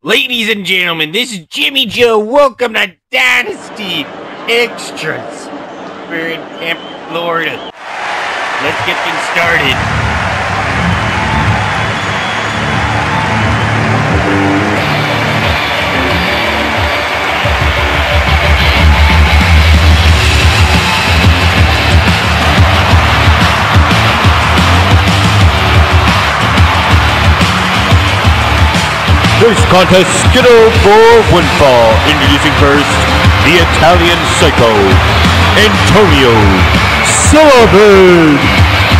Ladies and gentlemen, this is Jimmy Joe. Welcome to Dynasty Extras. We're in Tampa, Florida. Let's get things started. This contest scheduled for one fall. Introducing first, the Italian Psycho, Antonio Sullivan.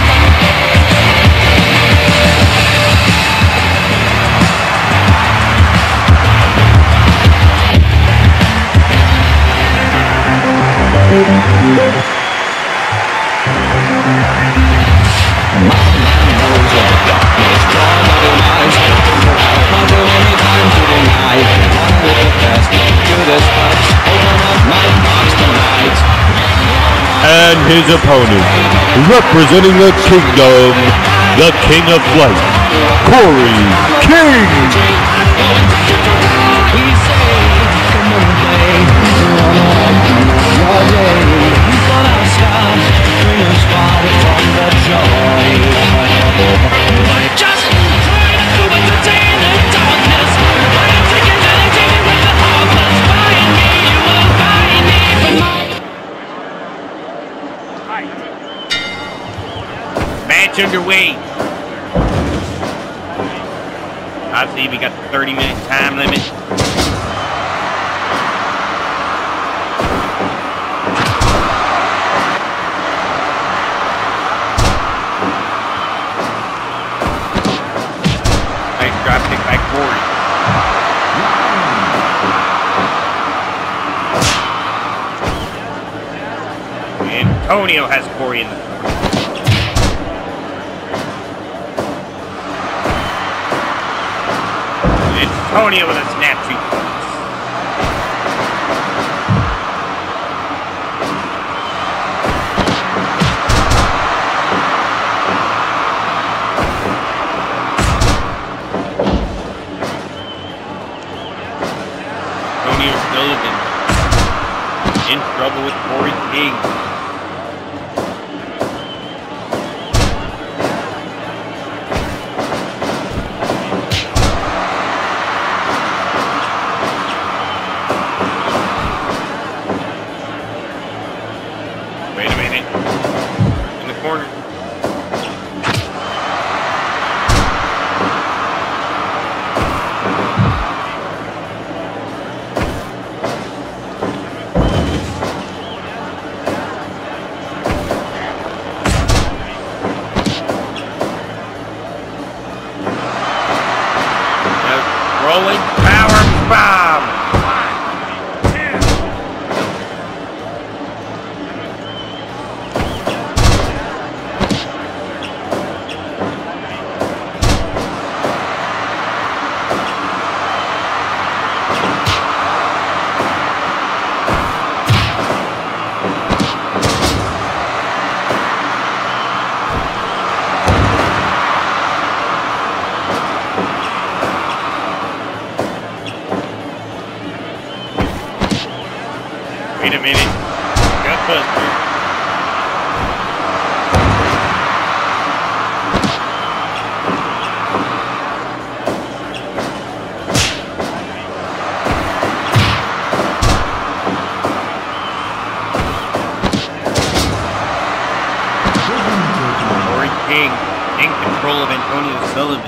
And his opponent, representing the kingdom, the King of Flight, Corey King. Match underway. Obviously, we got the 30-minute time limit. Nice drop kick by Corey. Antonio has Corey in the front. Antonio with a snap suplex. Antonio Sullivan in trouble with Corey King. Rolling power bomb. Wait a minute. Gutbuster. Corey King in control of Antonio Sullivan.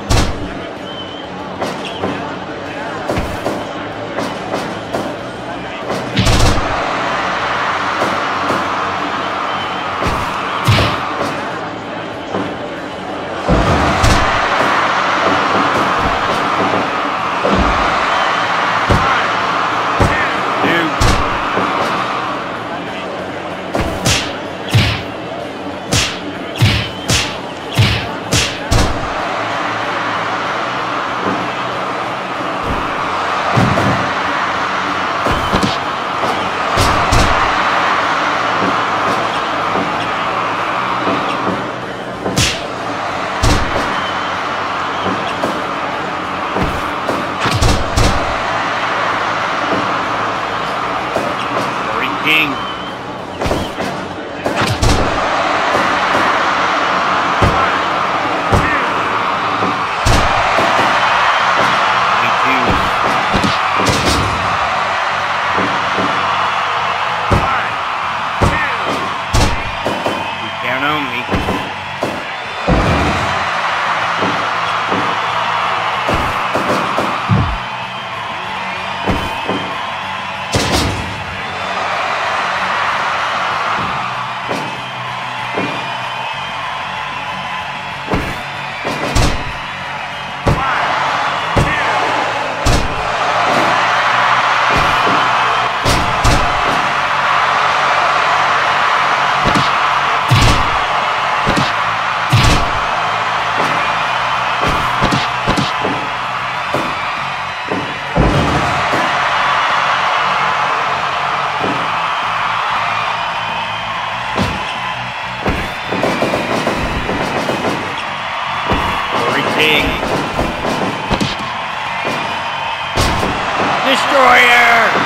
Destroyer!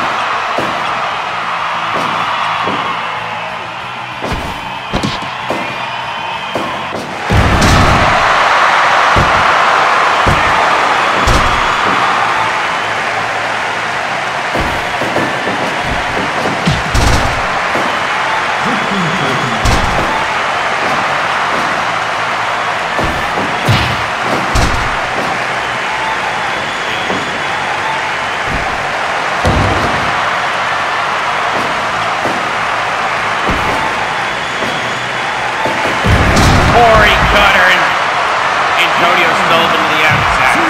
Corey Cutter and Antonio Sullivan to the outside.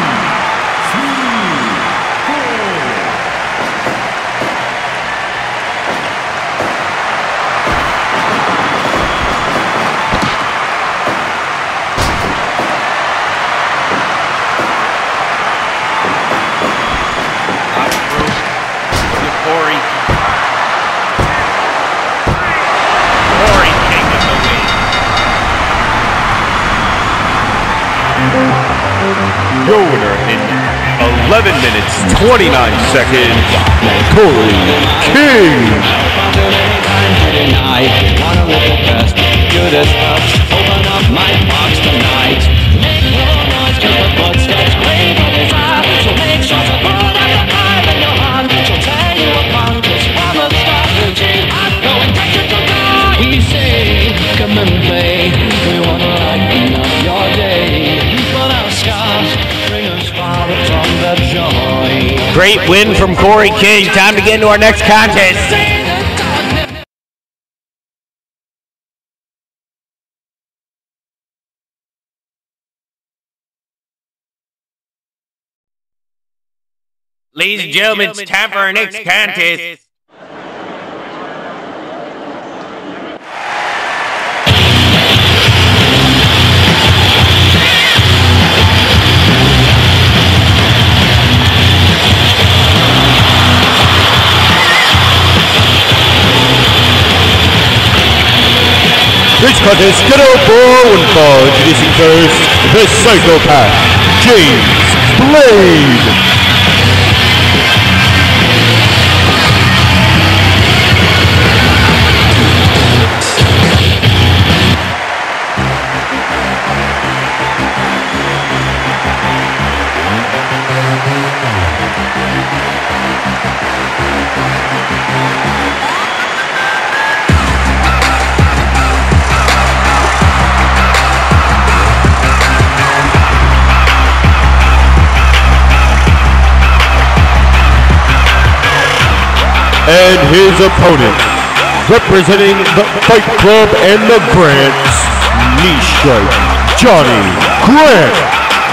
Corey. Corey taking the win. Your winner in 11 minutes, 29 seconds, Corey King. Wanna look the best, good as much. Open up my box tonight. Make no noise, 'cause the footsteps wave on his eye. So make sure to pull out the eye in your hand. She'll tear you apart, 'cause I'm a strategy. I'm going to die. We say, come and play. We wanna lighten up your day. But our scars bring us far from the joy. Great win from Corey King. Time to get into our next contest. Ladies and gentlemen, it's time for our next contest. This contest scheduled for one fall, introducing first the Psychopath, James Blade. And his opponent, representing the Fight Club and the Grants, Knee Strike, Johnny Grant.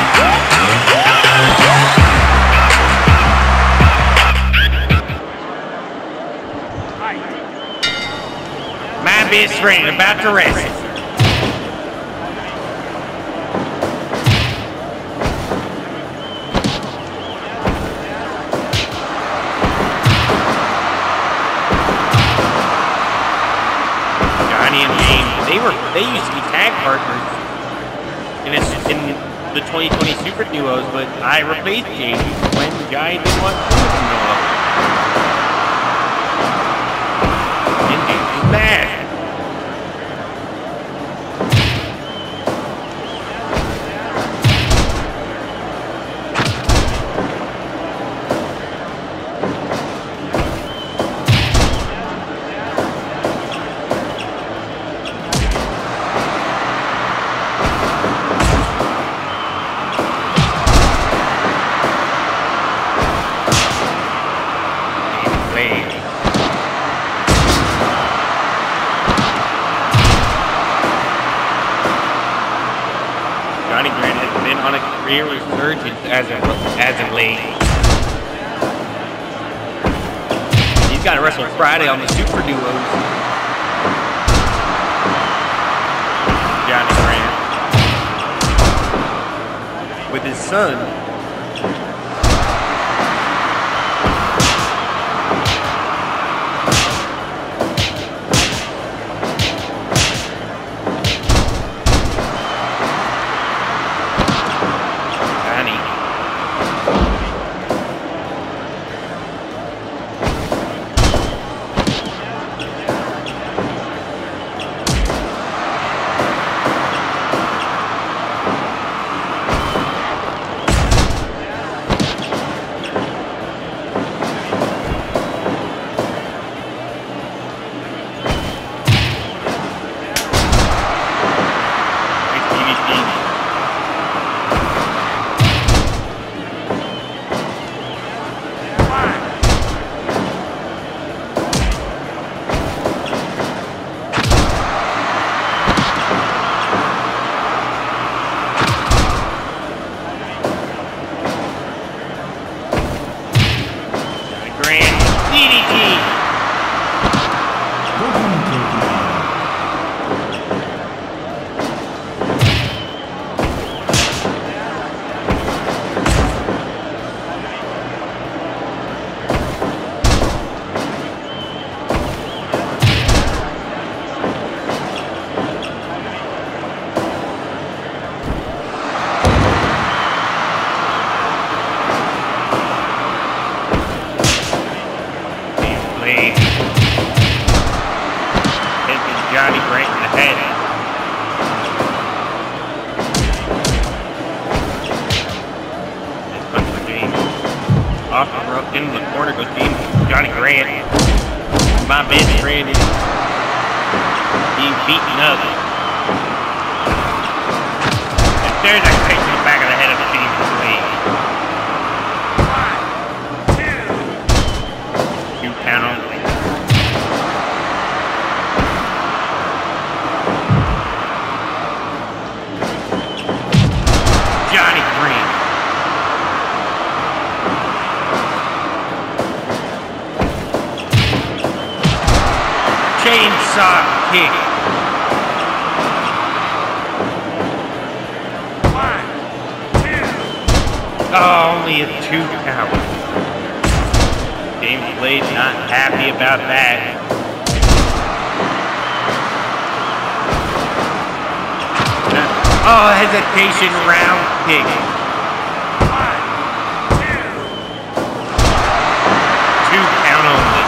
My best friend about to rest. They used to be tag partners in the 2020 Super Duos, but I replaced James when Johnny didn't want to go up. And James is mad. Johnny Grant has been on a career resurgence as of late. He's got to wrestle Friday on the Super Duos. Johnny Grant with his son. DDT. Johnny Grant in the head. Punch for James. Off the rope, into the corner goes Johnny Grant. My best friend is being beaten up. And there's a kick to the back of the head of James Lee. 2 count only. Johnny Green. Chainsaw kick. 1, 2. Oh, only a 2 count. James Blade not happy about that. Oh, hesitation round kick. 1, 2. 2 count only.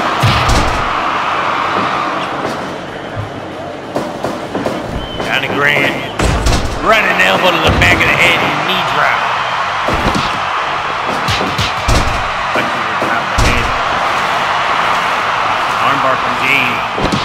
Johnny Grant. Running elbow to the back of the head and knee drop. Punch to the top of the head. Armbar from James.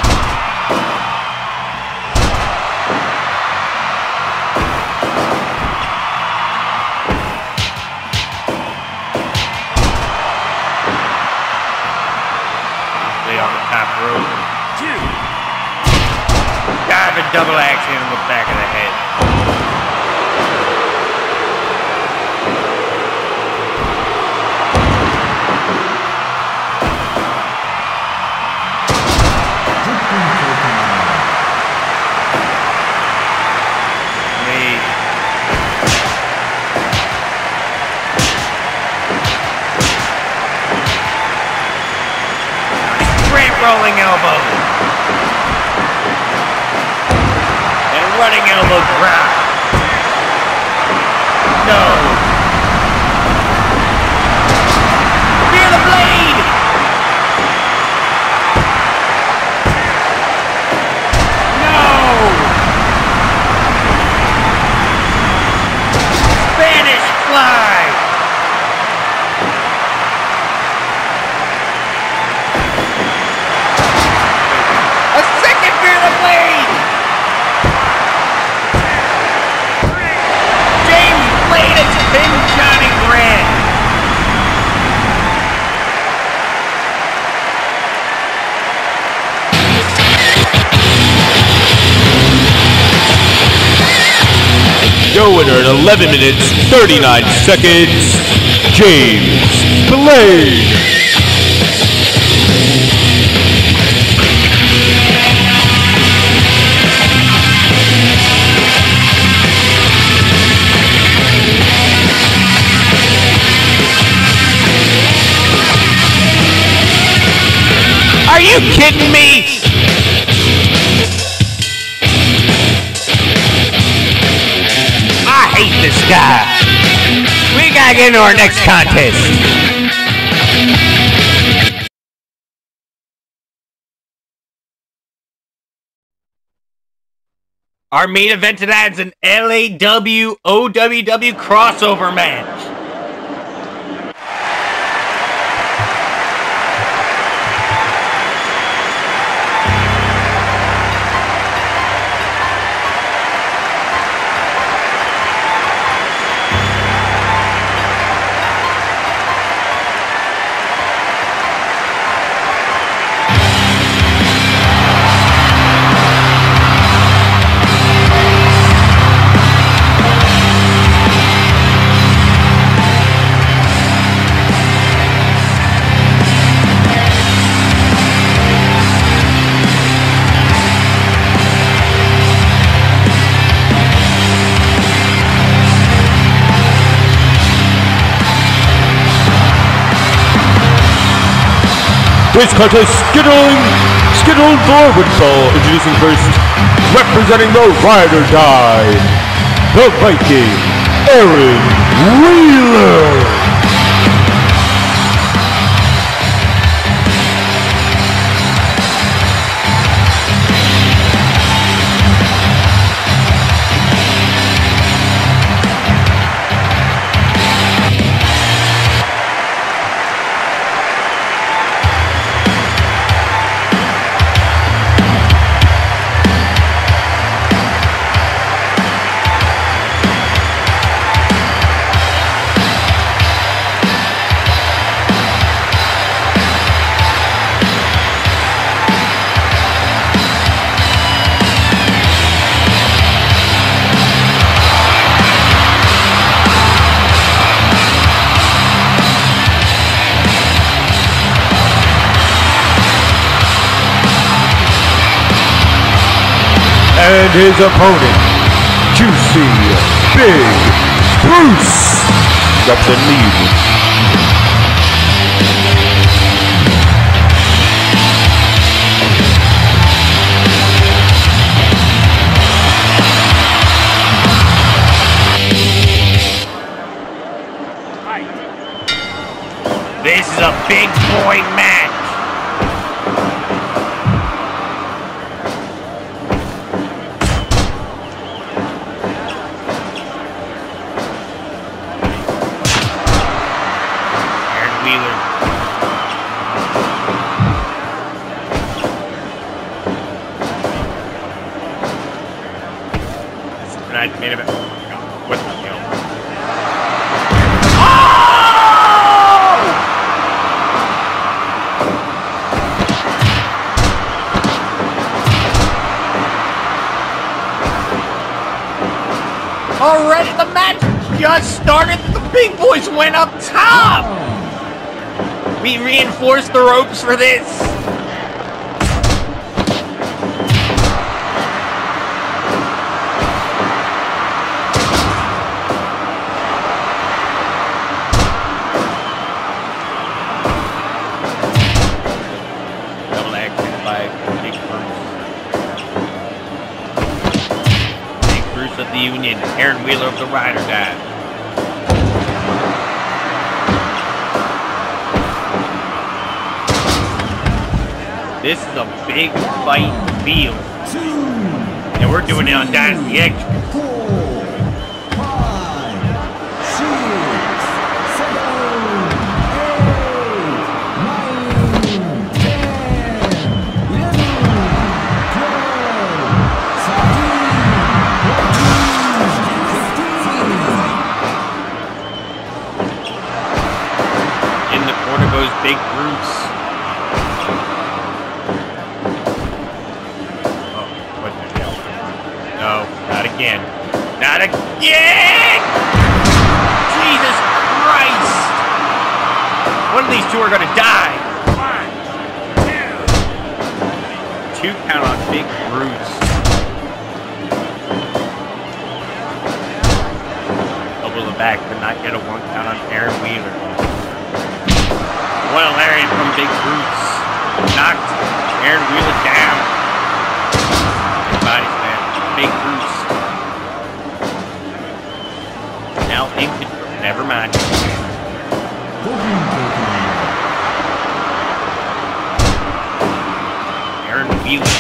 On the top rope. 2. Diving double axe in the back of the head. Rolling elbow. And running elbow drop. No. Fear the blade. No. Spanish fly. Johnny Grant. Your winner in 11 minutes, 39 seconds, James Blade. Are you kidding me? I hate this guy. We gotta get into our next contest. Our main event tonight is an LAW OWW crossover match. this contest, Skittle Thorwitzel, introducing first, representing the Ride or Die, the Viking, Aaron Wheeler. And his opponent, Juicy Big Bruce, representing the Union. This is a big boy match. Made of it. What the hell? Oh! Already, the match just started. The big boys went up top. We reinforced the ropes for this. Of the Union, Aaron Wheeler of the Ride or Die. This is a big fight field, and we're doing it on Dynasty Extra. 4, 5, 6, 7, 8, 9, 10, 11, 12, In the corner goes Big Bruce. Oh, what the hell? No, not again. Not again! Jesus Christ! One of these two are gonna die. 1, 2. 2 count on Big Bruce. Over the back, but not get a 1 count on Aaron Wheeler. What a lariat from Big Bruce. Knocked Aaron Wheeler down. Body slam. Big Bruce. Now in control. Never mind. Aaron Wheeler.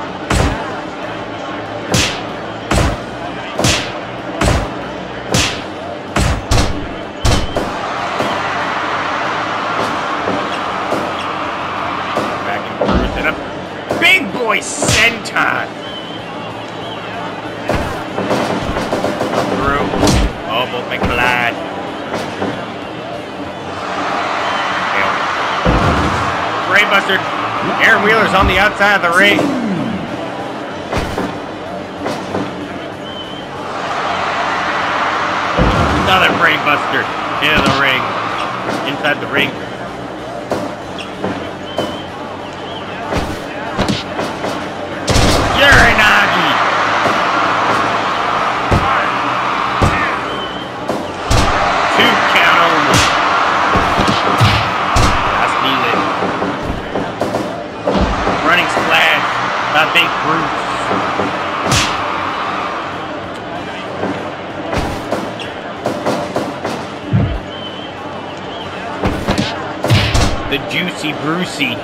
Big boy senton. Through. Oh, both make collide. Brainbuster. Aaron Wheeler's on the outside of the ring. Another brainbuster into the ring. Inside the ring. Uranagi! 2 count only. That's needed. the Juicy Brucey.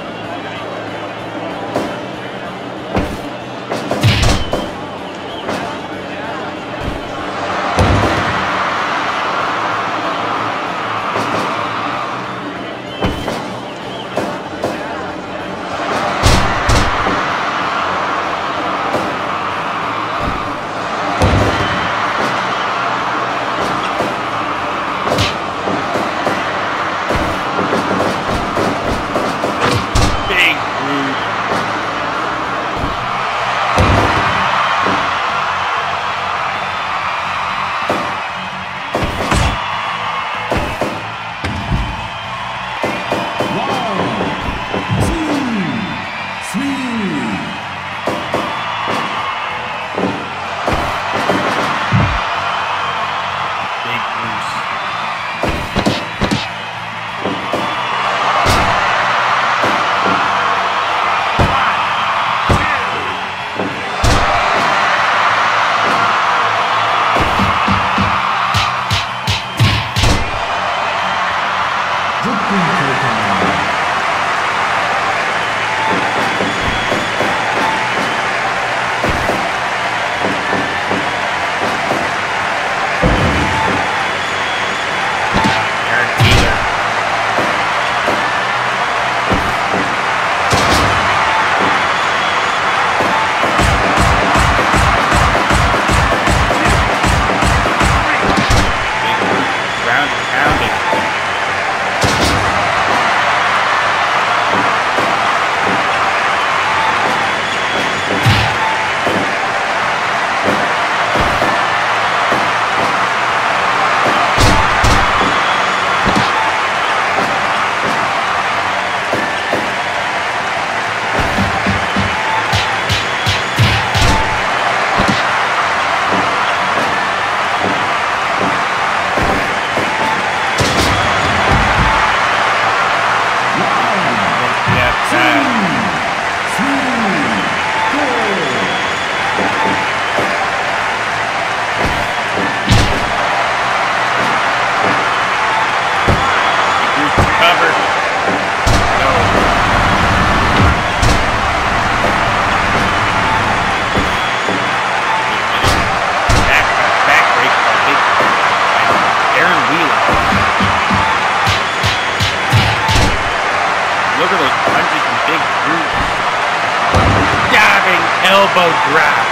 Elbow drop.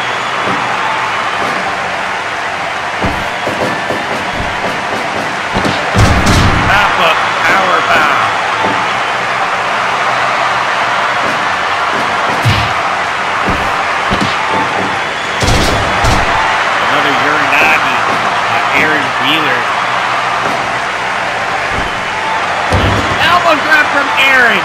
Pop-up power bomb. Another Uranagi. Aaron Wheeler. Elbow drop from Aaron.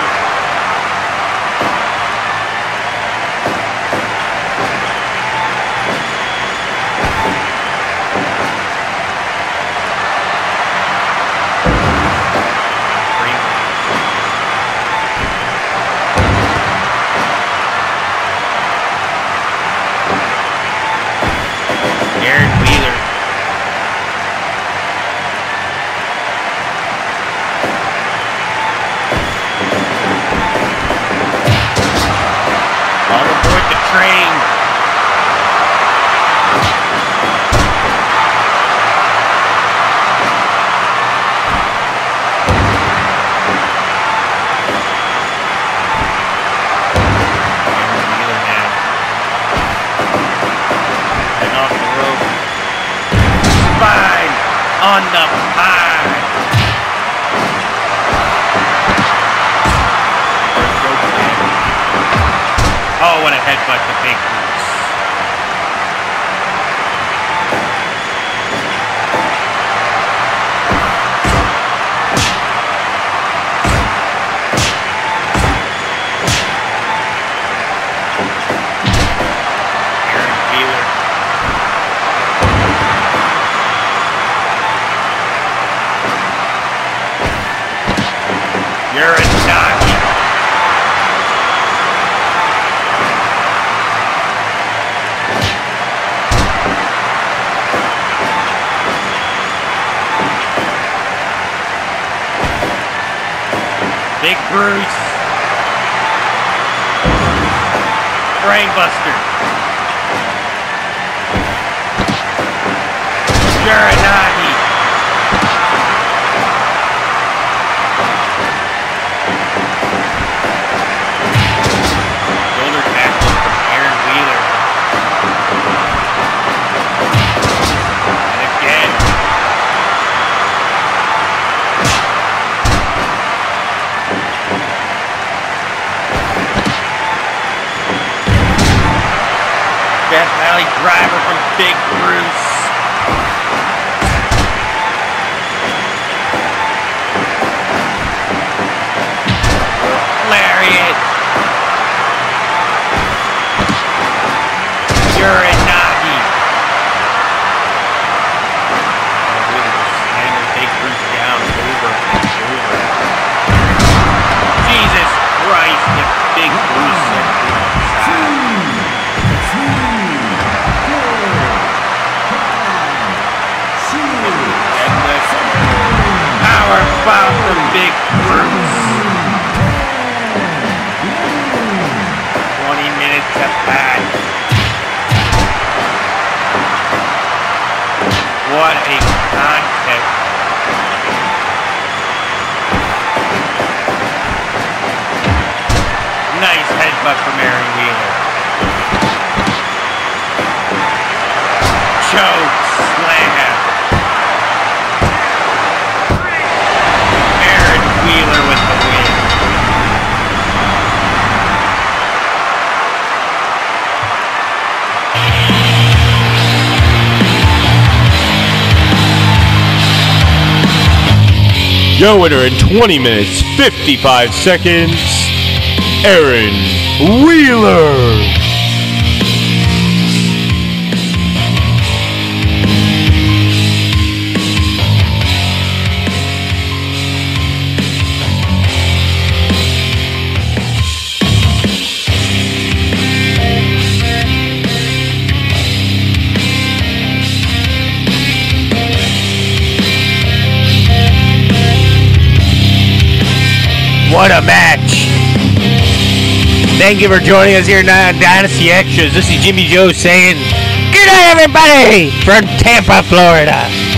On the pie. Oh, what a headbutt to Big Bruce. Aaron Wheeler. Uranagi. Big Bruce. Brainbuster. Uranagi. Shoulder tackle from Aaron Wheeler. And again. Death Valley driver from Big Bruce. Lariat. Uranagi. Slamming Big Bruce down over and over. Jesus Christ, the Big Bruce set to the side. Power bomb from Big Bruce. 20 minutes to pass. What a contest. Nice headbutt from Aaron Wheeler. Choke slam. Wheeler with the win. Your winner in 20 minutes, 55 seconds, Aaron Wheeler. What a match! Thank you for joining us here tonight on Dynasty Extras. This is Jimmy Joe saying, good night, everybody, from Tampa, Florida.